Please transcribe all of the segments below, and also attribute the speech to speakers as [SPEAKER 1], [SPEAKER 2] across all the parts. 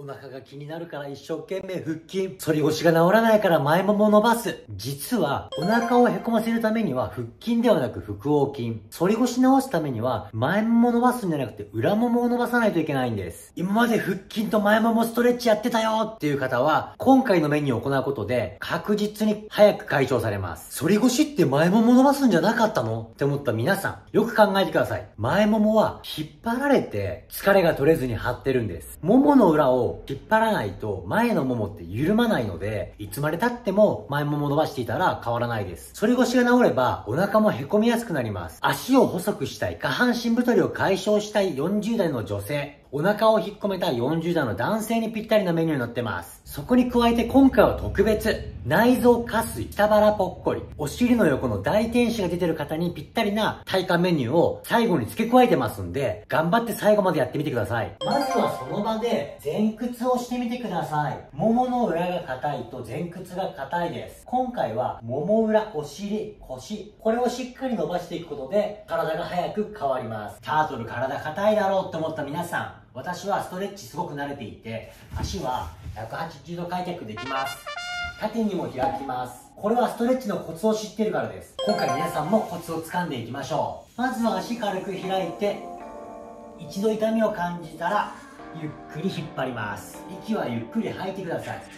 [SPEAKER 1] お腹が気になるから一生懸命腹筋。反り腰が治らないから前もも伸ばす。実は、お腹をへこませるためには腹筋ではなく腹横筋。反り腰直すためには前もも伸ばすんじゃなくて裏ももを伸ばさないといけないんです。今まで腹筋と前ももストレッチやってたよっていう方は、今回のメニューを行うことで確実に早く解消されます。反り腰って前もも伸ばすんじゃなかったのって思った皆さん、よく考えてください。前ももは引っ張られて疲れが取れずに張ってるんです。ももの裏を引っ張らないと前のももって緩まないので、いつまで経っても前もも伸ばしていたら変わらないです。反り腰が治ればお腹もへこみやすくなります。足を細くしたい、下半身太りを解消したい40代の女性、お腹を引っ込めたい40代の男性にぴったりなメニューになってます。そこに加えて今回は特別、内臓下垂、下腹ぽっこり、お尻の横の大天使が出てる方にぴったりな体幹メニューを最後に付け加えてますんで、頑張って最後までやってみてください。まずはその場で前屈をしてみてください。ももの裏が硬いと前屈が硬いです。今回はもも裏、お尻、腰、これをしっかり伸ばしていくことで体が早く変わります。タートル体硬いだろうって思った皆さん、私はストレッチすごく慣れていて、足は180度開脚できます。縦にも開きます。これはストレッチのコツを知ってるからです。今回皆さんもコツをつかんでいきましょう。まずは足軽く開いて、一度痛みを感じたらゆっくり引っ張ります。息はゆっくり吐いてください。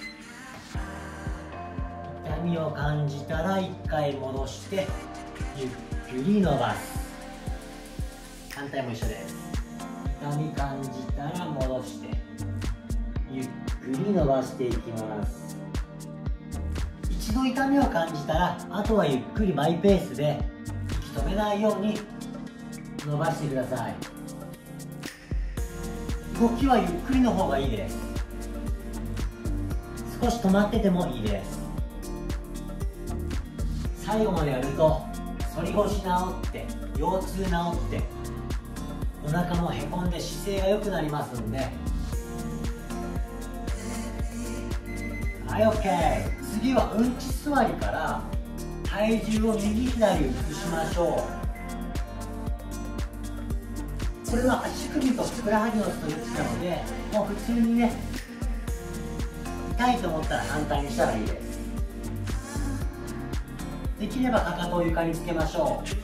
[SPEAKER 1] 痛みを感じたら一回戻してゆっくり伸ばす。反対も一緒です。痛み感じたら戻してゆっくり伸ばしていきます。一度痛みを感じたらあとはゆっくりマイペースで息止めないように伸ばしてください。動きはゆっくりの方がいいです。少し止まっててもいいです。最後までやると反り腰治って腰痛治ってお腹もへこんで姿勢が良くなりますんで、はい、 OK。 次はうんち座りから体重を右左移しましょう。これは足首とふくらはぎのストレッチなので、もう普通にね、痛いと思ったら反対にしたらいいです。できればかかとを床につけましょう。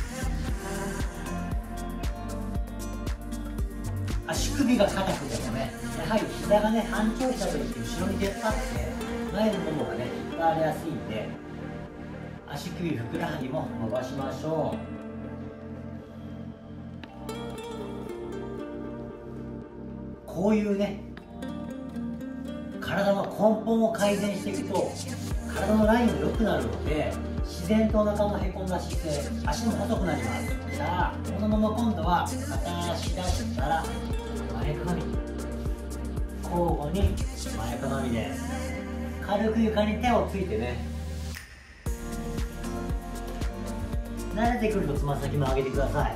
[SPEAKER 1] 足首が硬くてもね、やはり膝がね、反調したといって後ろに出っ張って前のももがね、引っ張られやすいんで、足首ふくらはぎも伸ばしましょう。こういうね、体の根本を改善していくと体のラインも良くなるので、自然とお腹のへこんだ姿勢、足も細くなります。さあ、このまま今度は片足出したら前かがみ、交互に前かがみです。軽く床に手をついてね、慣れてくるとつま先も上げてください。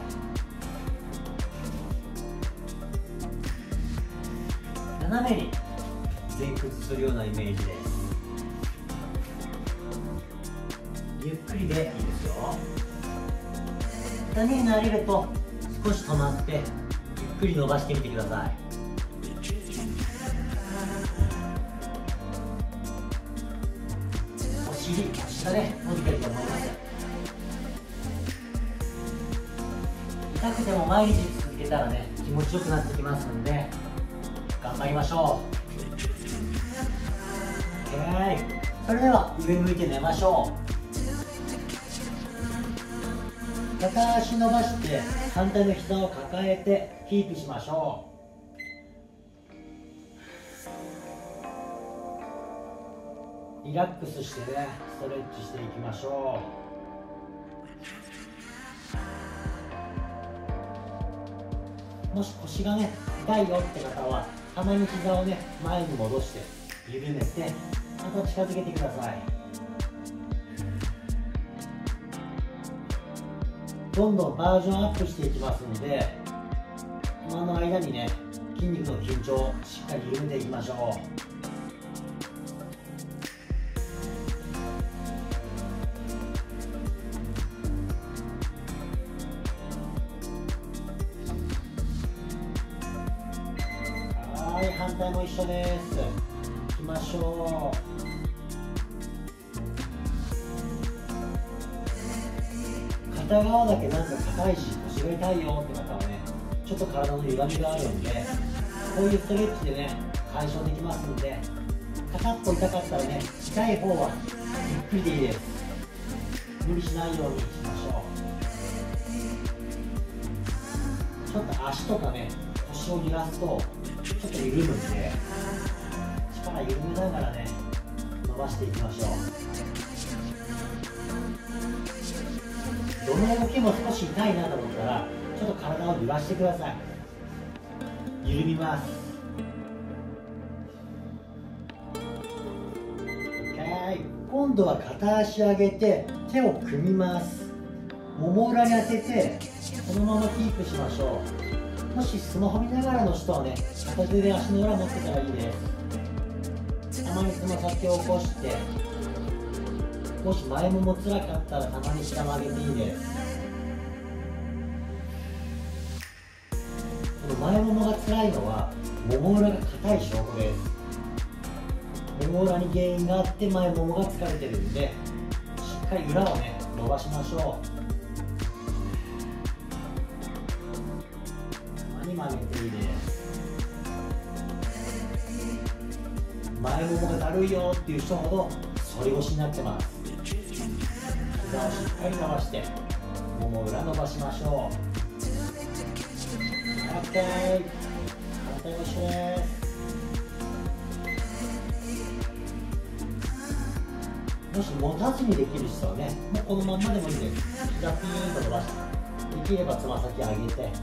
[SPEAKER 1] 斜めに前屈するようなイメージです。ゆっくりでいいですよ。痛みに慣れると少し止まってゆっくり伸ばしてみてください。お尻、下ね、伸びてると思います。痛くても毎日続けたらね、気持ちよくなってきますので頑張りましょう。 OK。 それでは上向いて寝ましょう。片足伸ばして反対の膝を抱えてキープしましょう。リラックスしてね、ストレッチしていきましょう。もし腰がね、痛いよって方はたまに膝をね、前に戻して緩めてまた近づけてください。どんどんバージョンアップしていきますので、今の間にね、筋肉の緊張をしっかり緩めていきましょう。はい、反対も一緒です。行きましょう。片側だけなんか硬いし腰が痛いよって方はね、ちょっと体の歪みがあるんで、こういうストレッチでね解消できますんで、片っぽ痛かったらね、痛い方はゆっくりでいいです。無理しないようにしましょう。ちょっと足とかね腰を揺らすとちょっと緩むんで、力緩めながらね伸ばしていきましょう。どの動きも少し痛いなと思ったらちょっと体を揺らしてください。緩みます。 OK。 今度は片足上げて手を組みます。もも裏に当ててこのままキープしましょう。もしスマホ見ながらの人はね、片手で足の裏持ってたらいいです。たまにつま先を起こして、もし前もも辛かったらたまに下も上げていいです。この前ももが辛いのはもも裏が硬い証拠です。もも裏に原因があって前ももが疲れてるんで、しっかり裏をね伸ばしましょう。曲げていいです。前ももがだるいよっていう人ほど反り腰になってます。膝をしっかり伸ばしてもも裏伸ばしましょう。 OK。 反対も一緒です。もし持たずにできる人はね、もうこのまんまでもいいです。膝ピーンと伸ばして、できればつま先上げて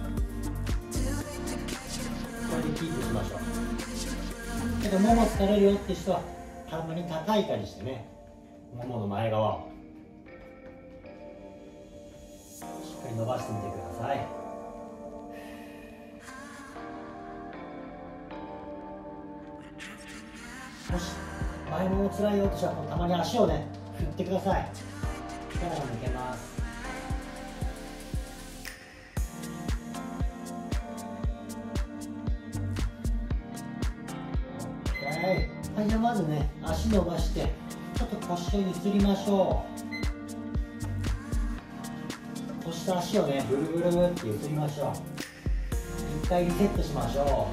[SPEAKER 1] これでキープしましょう。けどもも疲れるよって人はたまに叩いたりしてね、ももの前側をしっかり伸ばしてみてください。もし前もも辛いよって人はたまに足をね振ってください。力が抜けます。はい、じゃあまずね足伸ばしてちょっと腰をゆすりましょう。腰と足をねブルブルブルってゆすりましょう。一回リセットしましょ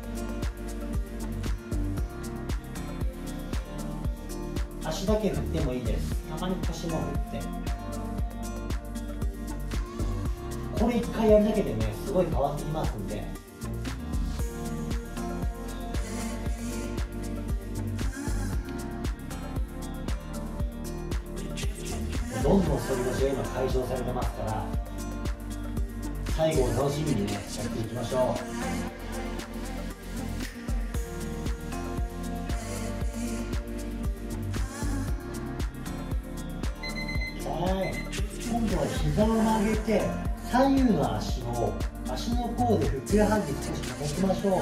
[SPEAKER 1] う。足だけ振ってもいいです。たまに腰も振って、これ一回やるだけでねすごい変わってきますんで、どんどん反り腰が今解消されてますから、最後を楽しみにねやっていきましょう。今度は膝を曲げて左右の足の甲でふくらはぎ少し叩きましょう。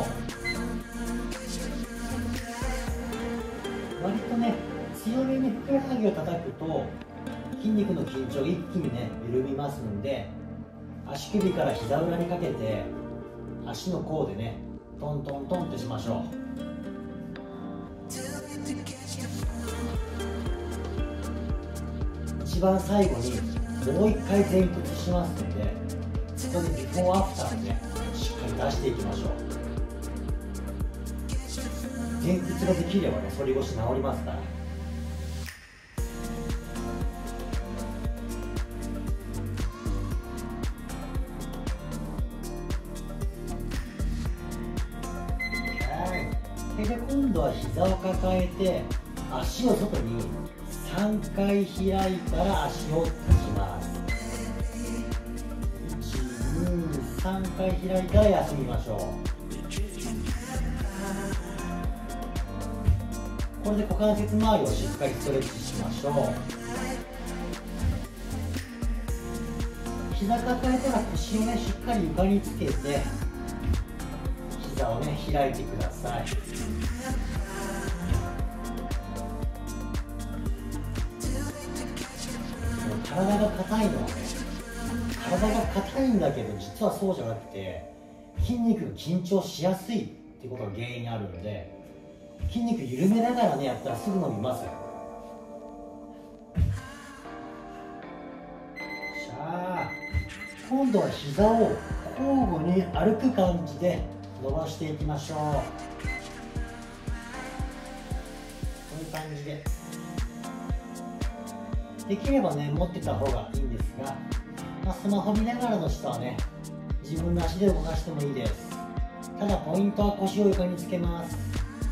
[SPEAKER 1] 割とね強めにふくらはぎを叩くと筋肉の緊張が一気にね緩みますので、足首から膝裏にかけて足の甲でねトントントンってしましょう。一番最後にもう一回前屈しますので、ここでビフォーアフターをねしっかり出していきましょう。前屈ができればね反り腰治りますから。で今度は膝を抱えて足を外に3回開いたら足を立ちます。1、2、3回開いたら休みましょう。これで股関節周りをしっかりストレッチしましょう。膝抱えたら腰をねしっかり床につけて膝をね開いてください。体が硬いのはね、体が硬いんだけど実はそうじゃなくて筋肉が緊張しやすいってことが原因にあるので、 筋肉緩めながらねやったらすぐ伸びます。今度は膝を交互に歩く感じで伸ばしていきましょう。こういう感じでできればね持ってた方がいいんですが、スマホ見ながらの人はね自分の足で動かしてもいいです。ただポイントは腰を床につけます。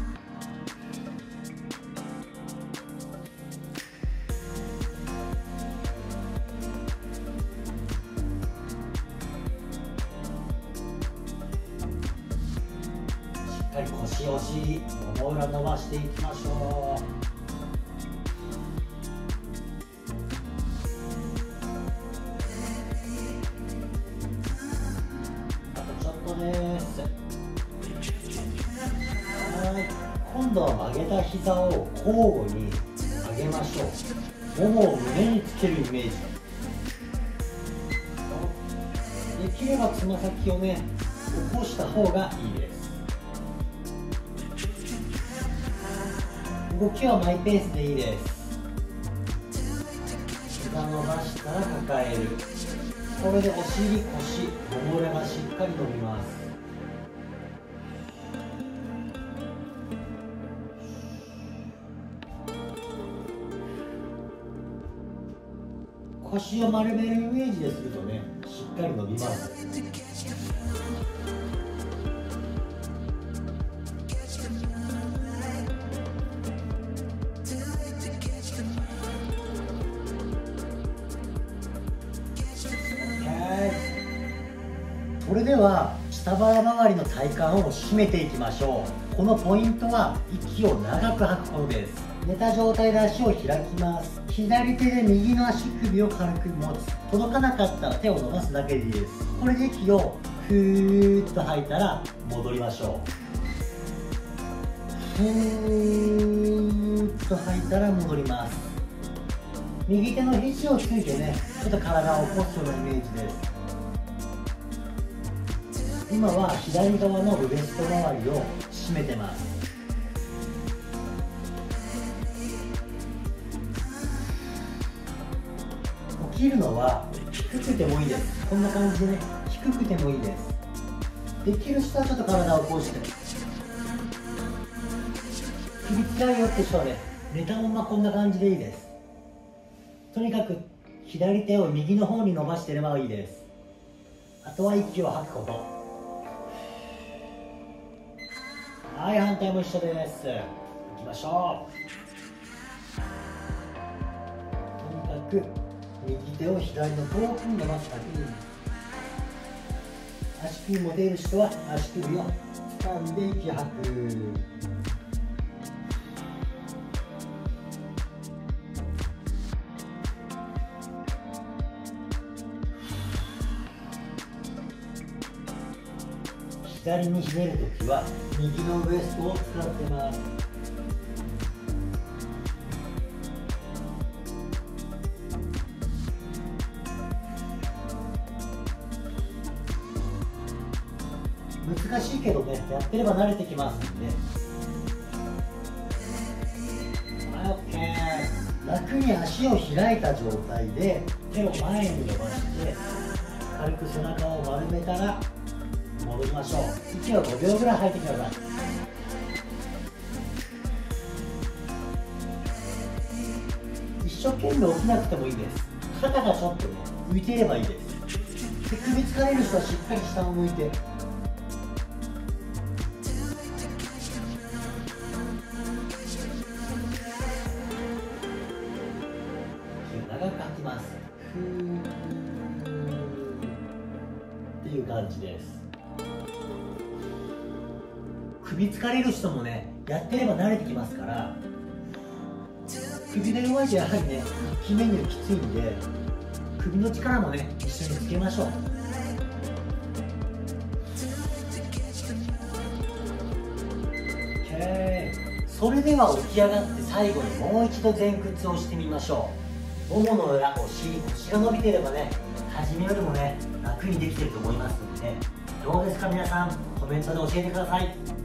[SPEAKER 1] しっかり腰、お尻、もも裏伸ばしていきましょう。あとちょっとです。はい、今度は曲げた膝を交互に上げましょう。ももを胸につけるイメージ。できればつま先をね起こした方がいいです。動きはマイペースでいいです。膝伸ばしたら抱える。これでお尻、腰、もも裏がしっかり伸びます。腰を丸めるイメージでするとねしっかり伸びます。それでは下腹周りの体幹を締めていきましょう。このポイントは息を長く吐くことです。寝た状態で足を開きます。左手で右の足首を軽く持つ。届かなかったら手を伸ばすだけでいいです。これで息をふーっと吐いたら戻りましょう。ふーっと吐いたら戻ります。右手の肘をついてねちょっと体を起こすようなイメージです。今は左側のウエスト周りを締めてます。起きるのは低くてもいいです。こんな感じでね低くてもいいです。できる人はちょっと体を起こして首つらいよって人はね寝たままこんな感じでいいです。とにかく左手を右の方に伸ばしてればいいです。あとは息を吐くこと。はい、反対も一緒です。いきましょう。とにかく右手を左の遠くに伸ばすだけでいい。足首持てる人は足首を掴んで息吐く。左にひねるときは右のウエストを使ってます。難しいけどねやってれば慣れてきますんで。はい、OK。楽に足を開いた状態で手を前に伸ばして軽く背中を丸めたら戻りましょう。息を5秒ぐらい吐いてください。一生懸命起きなくてもいいです。肩がちょっとね浮いていればいいです。で首疲れる人はしっかり下を向いて長く吐きます。ふーっていう感じです。首疲れる人もねやってれば慣れてきますから、首が弱いとやはりね筋メニューきついんで首の力もね一緒につけましょう。それでは起き上がって最後にもう一度前屈をしてみましょう。ももの裏、お尻、腰が伸びていればね初めよりもね楽にできていると思いますので、どうですか皆さん、コメントで教えてください。